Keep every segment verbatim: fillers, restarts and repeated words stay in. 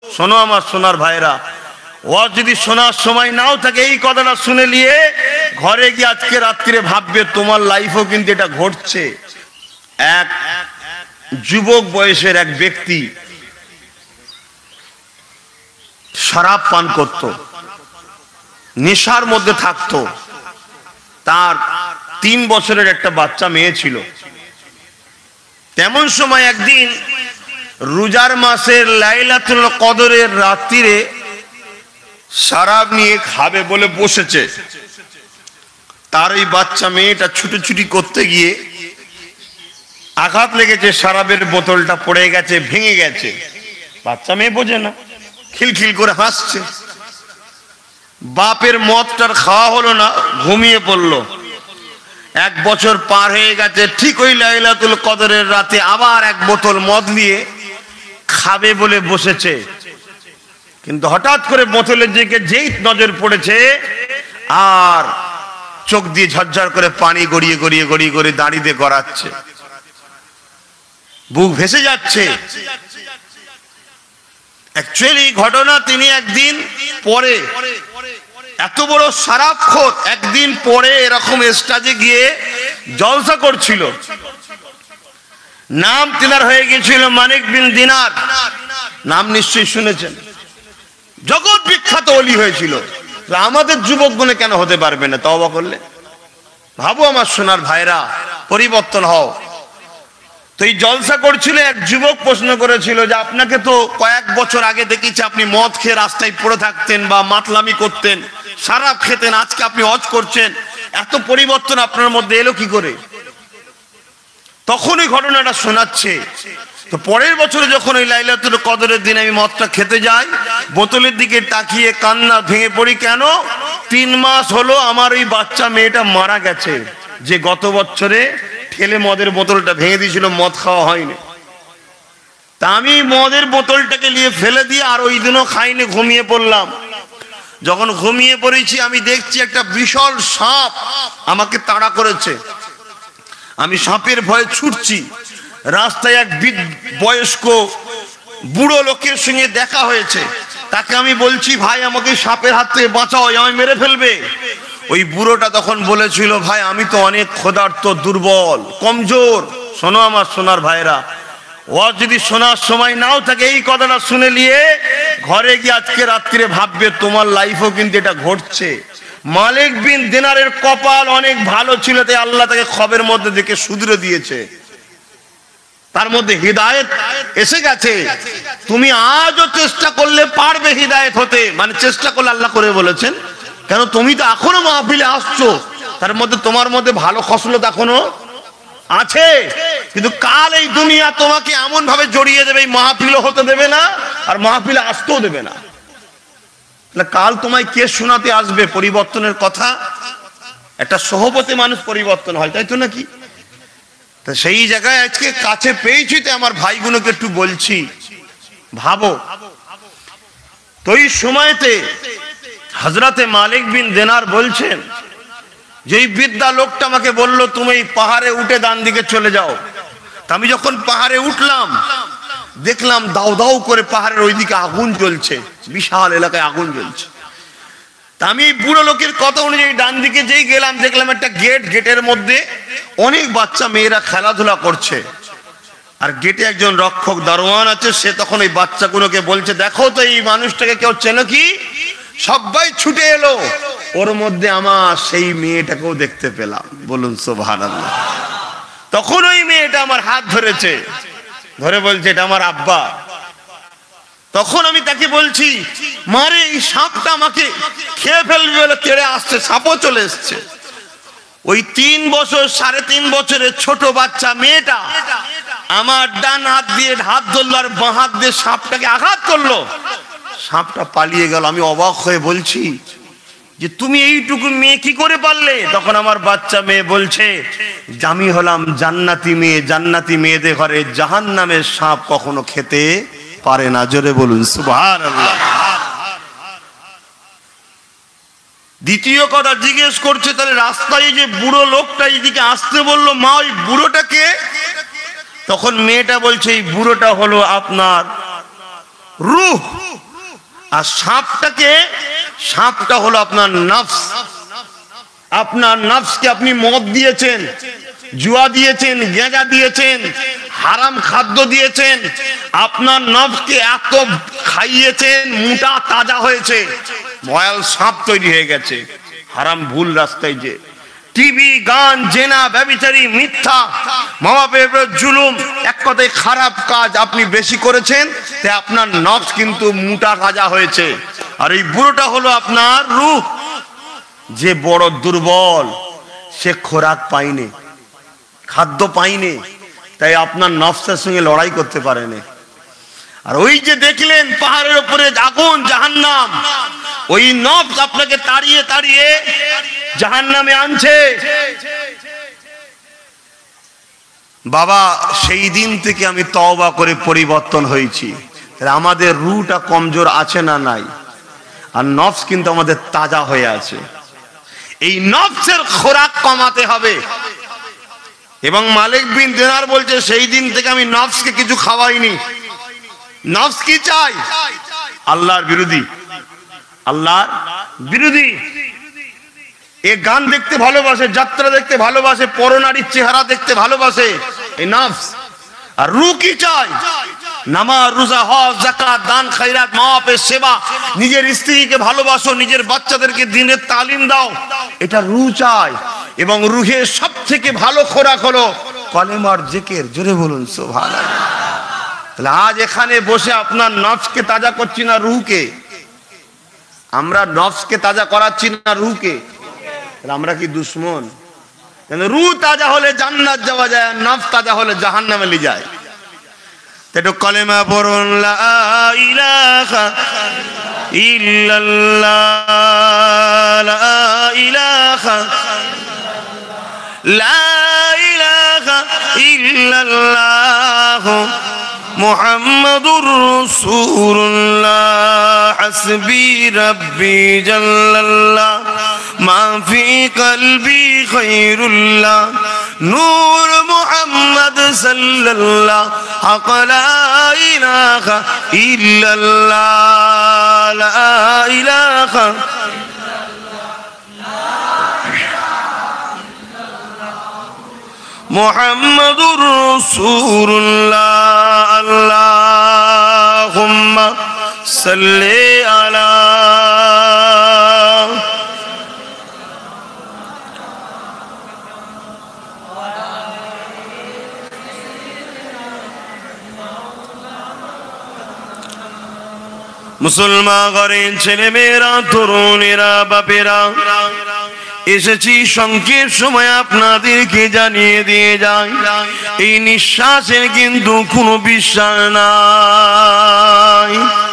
শোনো আমার সোনার ভাইরা, ওয়াজ যদি শোনার সময় নাও থাকে এই কথাটা শুনে নিয়ে ঘরে গিয়ে আজকে রাত্রিরে ভাববে তোমার লাইফও কিন্তু এটা ঘটছে। এক যুবক বয়সের এক ব্যক্তি শরাব পান করত, নেশার মধ্যে থাকতো। তার তিন বছরের একটা বাচ্চা মেয়ে ছিল। তেমন সময় একদিন রোজার মাসের লাইলাতুল কদরের রাত্রিরে শরাব নিয়ে খাবে বলে বসেছে। তার ওই বাচ্চা মেয়েটা ছুটোছুটি করতে গিয়ে আঘাত লেগেছে, শরাবের বোতলটা পড়ে গেছে, ভেঙে গেছে। বাচ্চা মেয়ে বোঝে না, খিলখিল করে হাসছে। বাপের মদটার খাওয়া হলো না, ঘুমিয়ে পড়লো। এক বছর পার হয়ে গেছে, ঠিক ওই লাইলাতুল কদরের রাতে আবার এক বোতল মদ নিয়ে খাবে বলে বসেছে। কিন্তু হঠাৎ করে বোতলের দিকে যেই নজর পড়েছে, আর চোখ দিয়ে ঝরঝর করে পানি গড়িয়ে গড়িয়ে গড়িয়ে গড়িয়ে দাঁড়িয়ে গড়াচ্ছে, বুক ভেসে যাচ্ছে। অ্যাকচুয়ালি ঘটনা, তিনি একদিন পরে, এত বড় শরাবখোর, একদিন পরে এরকম স্টেজে গিয়ে জলসা করছিল। নাম তিনার হয়ে গিয়েছিল মানিক বিন দিনার। নাম নিশ্চয়ই শুনেছেন, জগৎ বিখ্যাত ওলি হয়েছিল। আমাদের যুবক গুণে কেন হতে পারবে না তওবা করলে? ভাবো আমার সোনার ভাইরা, পরিবর্তন হও। তো এই জলসা করছিল, এক যুবক প্রশ্ন করেছিল যে আপনাকে তো কয়েক বছর আগে দেখেছি আপনি মদ খেয়ে রাস্তায় পড়ে থাকতেন বা মাতলামি করতেন, শরাব খেতেন, আজকে আপনি হজ করছেন, এত পরিবর্তন আপনার মধ্যে এলো কি করে? তখন ওই ঘটনাটা শোনাচ্ছে। তো পরের বছরে যখন ওই লাইলাতুল কদরের দিন আমি মদটা খেতে যাই, বোতলের দিকে তাকিয়ে কান্না ভেঙে পড়ি। কেন? তিন মাস হলো আমার ওই বাচ্চা মেয়েটা মারা গেছে, যে গত বছরে ঠেলে মদের বোতলটা ভেঙে দিয়েছিল, মদ খাওয়া হয়নি। তা আমি মদের বোতলটাকে নিয়ে ফেলে দিয়ে আর ওই দিনও খাইনি, ঘুমিয়ে পড়লাম। যখন ঘুমিয়ে পড়েছি আমি দেখছি একটা বিশাল সাপ আমাকে তাড়া করেছে। আমি সাপের ভয়ে ছুটছি। রাস্তায় এক বয়স্ক বুড়ো লোকের সঙ্গে দেখা হয়েছে। তাকে আমি বলছি, ভাই আমাকে সাপের হাত থেকে বাঁচাও, আমায় মেরে ফেলবে। ওই বুড়োটা তখন বলেছিল, ভাই আমি তো অনেক ক্ষুধার্ত, দুর্বল, কমজোর। শোনো আমার সোনার ভাইরা, ও যদি শোনার সময় নাও থাকে এই কথাটা শুনে নিয়ে ঘরে গিয়ে আজকে রাত্রিরে ভাববে তোমার লাইফও কিন্তু এটা ঘটছে। মালিক বিন দিনারের কপাল অনেক ভালো ছিল, তাই আল্লাহ তাকে খবের মধ্যে দেখে শুধরে দিয়েছে, তার মধ্যে হিদায়েত এসে গেছে। তুমি আজও চেষ্টা করলে পারবে হিদায়েত হতে, মানে চেষ্টা করলে আল্লাহ করে বলেছেন। কেন? তুমি তো এখনো মাহফিলে আসছো, তার মধ্যে তোমার মধ্যে ভালো খসলত এখনো আছে। কিন্তু কাল এই দুনিয়া তোমাকে এমন ভাবে জড়িয়ে দেবে, এই মাহফিলও হতে দেবে না আর মাহফিলে আসতেও দেবে না। কাল তোমায় কে শোনাতে আসবে পরিবর্তনের কথা? একটা সহবতে মানুষ পরিবর্তন হয়, তাই তো নাকি? তা সেই জায়গায় আজকে কাছে পেয়েছি, তো আমার ভাইগুলোকে একটু বলছি, ভাবো। তো এই সময়তে হযরতে মালিক বিন দিনার বলছেন যে এই বৃদ্ধা লোকটা আমাকে বলল তুমি পাহাড়ে উঠে ডান দিকে চলে যাও। তা আমি যখন পাহাড়ে উঠলাম দেখলাম দাউ দাউ করে পাহাড়ের ওইদিকে আগুন জ্বলছে, বিশাল এলাকায় আগুন জ্বলছে। তা আমি বুড়ো লোকের কথা অনুযায়ী ডান দিকে যেই গেলাম দেখলাম একটা গেট, গেটের মধ্যে অনেক বাচ্চা মেয়েরা খেলাধুলা করছে। আর গেটে একজন রক্ষক দারোয়ান আছে, সে তখন ওই বাচ্চাগুলোকে বলছে, দেখো তো এই মানুষটাকে কেউ চেনো কি? সবাই ছুটে এলো, ওর মধ্যে আমার সেই মেয়েটাকেও দেখতে পেলাম। বলুন সুবহানাল্লাহ। তখন ওই মেয়েটা আমার হাত ধরেছে, ধরে বলছে এটা আমার আব্বা। তখন আমি তাকে বলছি, মারে এই সাপটা আমাকে খেয়ে ফেলবে বলে তেড়ে আসছে, সাপও চলে এসছে। ওই তিন বছর সাড়ে তিন বছরের ছোট বাচ্চা মেয়েটা আমার ডান হাত দিয়ে হাত ধরলো আর বাঁ হাত দিয়ে সাপটাকে আঘাত করলো, সাপটা পালিয়ে গেল। আমি অবাক হয়ে বলছি যে তুমি এইটুকু মেয়ে কি করে পারলে? তখন আমার বাচ্চা মেয়ে বলছে, আমি হলাম জান্নাতি মেয়ে, জান্নাতি মেয়েদের ঘরে জাহান্নামের সাপ কখনো খেতে পারে না। জোরে বলুন সুবহানাল্লাহ। দ্বিতীয় কথা জিজ্ঞেস করছে, তাহলে রাস্তায় যে বুড়ো লোকটা এইদিকে আসতে বললো, মা ওই বুড়োটাকে? তখন মেয়েটা বলছে এই বুড়োটা হলো আপনার রূহ। আর সাপটাকে, সাপটা হলো আপনার নফস। আপনার নফসকে আপনি মদ দিয়েছেন, জুয়া দিয়েছেন, গেঁজা দিয়েছেন, হারাম খাদ্য দিয়েছেন, আপনার নফসকে এত খাইয়েছেন, মোটা তাজা হয়েছে, ভয়াল সাপ তৈরি হয়ে গেছে। হারাম ভুল রাস্তায় যে টিভি, গান, জেনা, ব্যভিচারী, মিথ্যা, মা বাপের উপর জুলুম, এক কথায় খারাপ কাজ আপনি বেশি করেছেন, তাই আপনার নফস কিন্তু মোটা তাজা হয়েছে। আর এই বুড়োটা হলো আপনার রূহ, যে বড় দুর্বল, সে খোরাক পায়নি, খাদ্য পায়নি, তাই আপনার নফসের সঙ্গে লড়াই করতে পারেনি। আর ওই যে দেখলেন পাহাড়ের উপরে আগুন, জাহান্নাম, ওই নফস আপনাকে তাড়িয়ে তাড়িয়ে জাহান্নামে আনছে। বাবা, সেই দিন থেকে আমি তওবা করে পরিবর্তন হয়েছি। আমাদের রূহটা কমজোর আছে না নাই? আর নফস কিন্তু আমাদের তাজা হয়ে আছে। এই নফসের খোরাক কমাতে হবে। এবং মালিক বিন দিনার বলছে, সেই দিন থেকে আমি নফসকে কিছু খাওয়াইনি। নফস কি চাই? আল্লাহর বিরোধী, আল্লাহর বিরোধী। এ গান দেখতে ভালোবাসে, যাত্রা দেখতে ভালোবাসে, পরনারীর চেহারা দেখতে ভালোবাসে, এই নফস। আর রূহ কি চাই? নামাজ, রোজা, হজ, যাকাত, দান, খায়রাত, মা বাপের সেবা, নিজের স্ত্রীকে ভালোবাসো, নিজের বাচ্চাদেরকে দ্বীনের তালিম দাও, এটা রূহ চায়। এবং রূহের সব থেকে ভালো খোরাক হলো কলেমার জিকির। জোরে বলুন সুবহানাল্লাহ। তাহলে আজ এখানে বসে আপনার নফসকে তাজা করছি না রূহকে? আমরা নফসকে তাজা করাচ্ছি না রূহকে? আমরা কি দুশ্মন? রূহ তাজা হলে জান্নাত যাওয়া যায়, আর নফস তাজা হলে জাহান্নামে নিয়ে যায়। একটু কলেমা পড়ুন, লা ইলাহা ইল্লাল্লাহ, লা ইলাহা, লা ইলাহা ইল্লাল্লাহ, মুহাম্মাদুর রাসূলুল্লাহ, হাসবি রাব্বি জাল্লাল্লাহ, মা ফি কলবি খায়রুল্লাহ, নূর মুহাম্মদ সাল্লাল্লাহ, হক লা ইলাহা ইল্লাল্লাহ, লা ইলাহা মুহাম্মাদুর রাসূলুল্লাহ, আল্লাহুম্মা সাল্লি আলা। মুসলমান ঘরের ছেলে মেয়েরা, তরুণেরা, বাপেরা, এসেছি সংক্ষেপ সময় আপনাদেরকে জানিয়ে দিয়ে যায়, এই নিঃশ্বাসের কিন্তু কোনো বিশ্বাস নাই।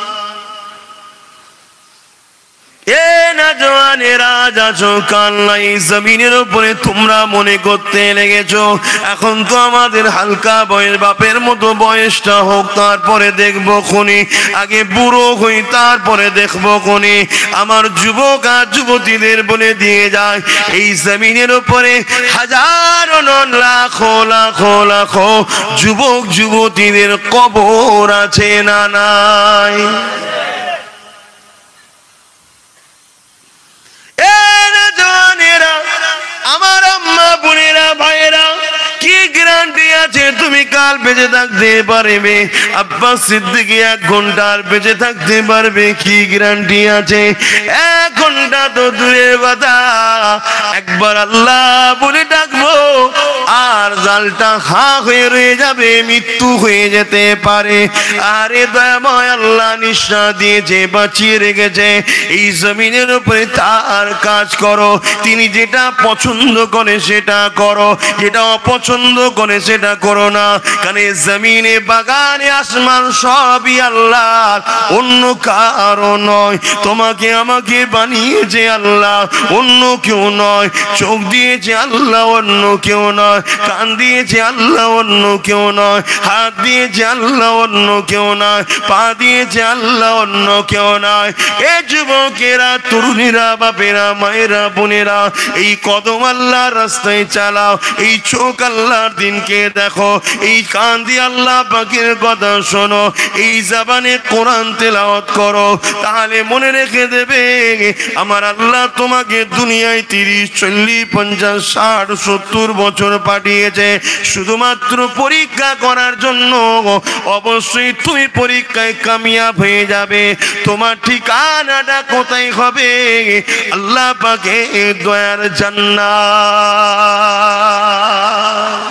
এ নওজওয়ানেরা যাচ্ছো কান্না, এই জমিনের উপরে তোমরা মনে করতে লেগেছো এখন তো আমাদের হালকা বয়স, বাপের মতো বয়সটা হোক, তারপরে দেখবো খুনি, আগে বুড়ো হই তারপরে দেখবো খুনি। আমার যুবক আর যুবতীদের বলে দিয়ে যায়, এই জমিনের উপরে হাজারো লাখো লাখো লাখো যুবক যুবতীদের কবর আছে না নাই? আমার আম্মা, বোনেরা, ভাইয়েরা, কি গ্যারান্টি আছে তুমি কাল বেঁচে থাকতে পারবে? আব্বাস সিদ্দিকী এক ঘন্টার বেঁচে থাকতে পারবে, কি গ্যারান্টি আছে? এক ঘন্টা তো দূরের কথা, একবার আল্লাহ বলে ডাকবো আর জালটা হা হয়ে রয়ে যাবে, মৃত্যু হয়ে যেতে পারে। আরে দয়াময় আল্লাহ নিঃশ্বাস দিয়েছে, বাঁচিয়ে রেখেছে, এই জমিনের উপরে তার কাজ করো। তিনি যেটা পছন্দ করে সেটা করো, যেটা অপছন্দ করে সেটা করো না। কারণ জমিনে, বাগানে, আসমান সবই আল্লাহ, অন্য কারো নয়। তোমাকে আমাকে বানিয়েছে আল্লাহ, অন্য কেউ নয়। চোখ দিয়েছে আল্লাহ, অন্য কেউ নয়। কান দিয়েছে আল্লাহ, অন্য কেউ নয়। হাত দিয়েছে আল্লাহ, অন্য কেউ নয়। পা দিয়েছে আল্লাহ, অন্য কেউ নয়। এ যুবকেরা, তরুণীরা, বাপেরা, মায়েরা, বোনেরা, এই কদম আল্লাহর রাস্তায় চালাও, এই চোখ আল্লাহর দিনকে দেখো, এই কান দিয়ে আল্লাহ পাকের কথা শোনো, এই জবানে কোরআন তেলাওয়াত করো, তাহলে মনে রেখে দেবে আমার আল্লাহ তোমাকে দুনিয়ায় তিরিশ চল্লিশ পঞ্চাশ ষাট সত্তর বছর পাঠিয়েছে শুধুমাত্র পরীক্ষা করার জন্য। অবশ্যই তুমি পরীক্ষায় কামিয়াব হয়ে যাবে। তোমার ঠিকানাটা কোথায় হবে? আল্লাহ পাকের দয়ার জান্নাত।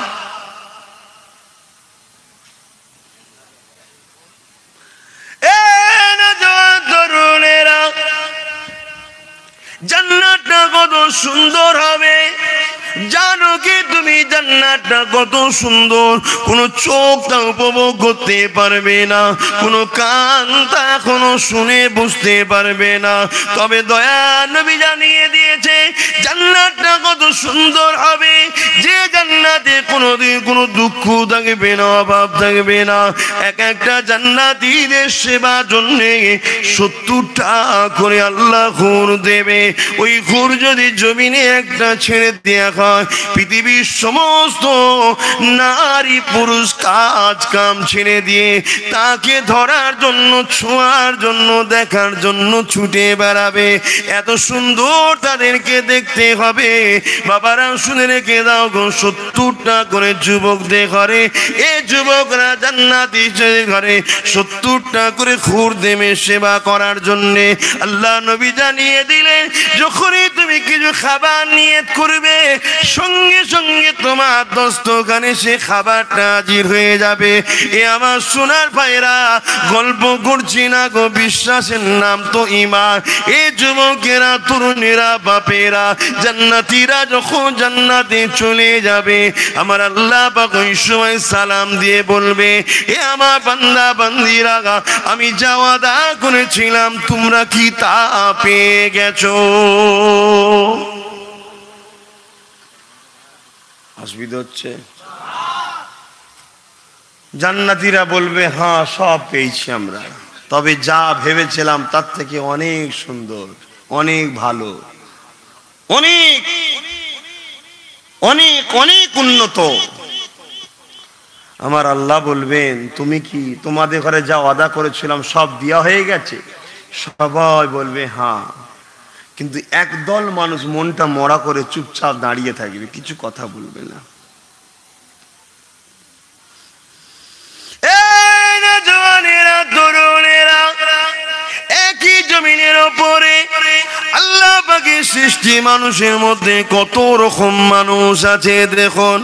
জান্নাতটা কত সুন্দর হবে জানো কি তুমি? জান্নাতটা কত সুন্দর, কোনো চোখ তা উপভোগ করতে পারবে না, কোনো কান তা এখনো শুনে বুঝতে পারবে না। তবে দয়া নবী জানিয়ে দিয়েছে জান্নাতটা কত সুন্দর হবে, যে জান্নাতে কোনোদিন কোনো দুঃখ থাকবে না, অভাব থাকবে না। এক একটা জান্নাতীদের সেবা জন্যে সত্তরটা করে আল্লাহ হুর দেবে। ওই হুর যদি জমিনে একটা ছেড়ে দেয়া হয়, পৃথিবীর সমস্ত নারী পুরুষ কাজ কাম ছেড়ে দিয়ে তাকে ধরার জন্য, ছোঁয়ার জন্য, দেখার জন্য ছুটে বেড়াবে। এত সুন্দর তাদেরকে দেখতে হবে। বাবারা শুনে রেখে দাও গো, সত্তরটা করে যুবকদের ঘরে, এ যুবকরা জান্নাতি ঘরে সত্তরটা করে হুর দেবে সেবা করার জন্যে। আল্লাহ নবী জানিয়ে দিলেন যখনই তুমি কিছু খাবার নিয়ত করবে, সঙ্গে সঙ্গে তোমার দস্তখানে সে খাবারটা হাজির হয়ে যাবে। এ আমার সোনার ভাইরা, গল্প করছি না গো, বিশ্বাসের নাম তো ঈমান। এ যুবকেরা, তরুণেরা, বাপেরা, জান্নাতীরা যখন জান্নাতে চলে যাবে, আমার আল্লাহ পাক ওই সময় সালাম দিয়ে বলবে, এ আমার বান্দা বান্দিরা, আমি যা ওয়াদা করেছিলাম তোমরা কি তা পেয়ে গেছো? অসুবিধা হচ্ছে? জান্নাতীরা বলবে হ্যাঁ সব পেয়েছি আমরা, তবে যা ভেবেছিলাম তার থেকে অনেক সুন্দর, অনেক ভালো, অনেক অনেক অনেক উন্নত। আমার আল্লাহ বলবেন তুমি কি তোমাদের ঘরে যা ওয়াদা করেছিলাম সব দেওয়া হয়ে গেছে? সবাই বলবে হ্যাঁ। কিন্তু একদল মানুষ মনটা মরা করে চুপচাপ দাঁড়িয়ে থাকবে, কিছু কথা বলবে না। একই জমিনের ওপরে আল্লাহ পাকের সৃষ্টি মানুষের মধ্যে কত রকম মানুষ আছে দেখুন।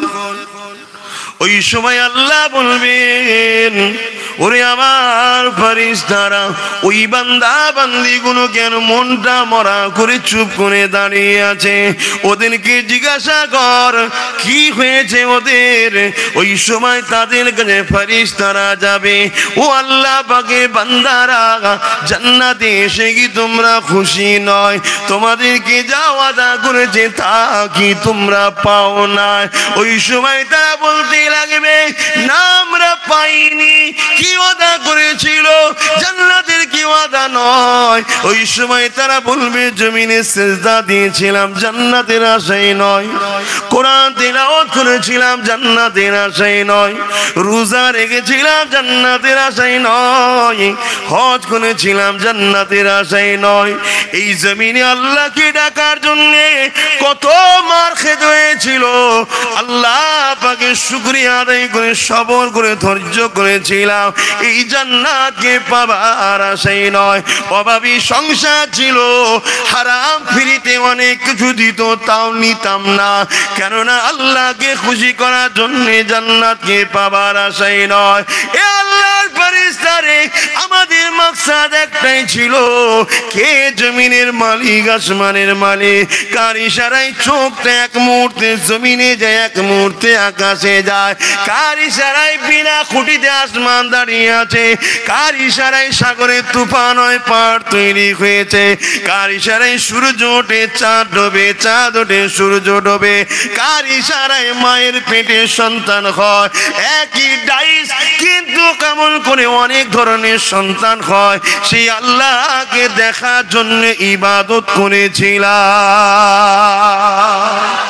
ওই সময় আল্লাহ বলবেন, ওরে আমার ফেরেশতারা, ওই বান্দা বান্দিগুলো কেন মনটা মরা করে চুপ করে দাঁড়িয়ে আছে? ওদেরকে জিজ্ঞাসা কর কি হয়েছে ওদের। ওই সময় তাদের কাছে ফেরেশতারা যাবে, ও আল্লাহ পাকের বান্দারা, জান্নাতে এসে কি তোমরা খুশি নয়? তোমাদেরকে যা ওয়াদা করেছে তা কি তোমরা পাও না? ওই সময় তারা বলতে লাগবে, না আমরা পাইনি। কি ওয়াদা করেছিল? জান্নাতের কি ওয়াদা নয়? ওই সময় তারা বলবে জমিনে সিজদা দিয়েছিলাম জান্নাতের আশায় নয়, কোরআন তিলাওয়াত করেছিলাম জান্নাতের আশায় নয়, রোজা রেখেছিলাম জান্নাতের আশায় নয়, হজ করেছিলাম জান্নাতের আশায় নয়। এই জমিনে আল্লাহকে ডাকার জন্য কত মার খেতে হয়েছিল, আল্লাহ পাকের শুকরিয়া আদায় করে সবর করে ধৈর্য করেছিলাম এই জান্নাতকে পাবার আশায় নয়। অভাবী সংসার ছিল, হারাম ফিরিতে অনেক কিছু দিত, তাও নিতাম না, কেননা আল্লাহকে খুশি করার জন্য জান্নাতকে পাবার আশায় নয়। এ আল্লাহর ফেরেশতারে, আমাদের মাকসাদ একটাই ছিল, কে জমিনের মালিক, আসমানের মালিক, কার ইশারায় চোখটা এক মুহূর্তে জমিনে যায়, এক মুহূর্তে আকাশে যায়, কার ইশারায় বিনা খুঁটিতে আসমান দাঁড়িয়ে আছে, কার ইশারায় সাগরে তুফান হয়, পাহাড় তৈরি হয়েছে, কার ইশারায় সূর্য ওঠে, চাঁদ ডোবে, চাঁদ ওঠে, সূর্য ডোবে, কার ইশারায় মায়ের পেটে সন্তান হয়। একই ডাইস কিন্তু কেমন করে অনেক ধরনের সন্তান হয়, সেই আল্লাহকে দেখার জন্য ইবাদত করেছিলাম।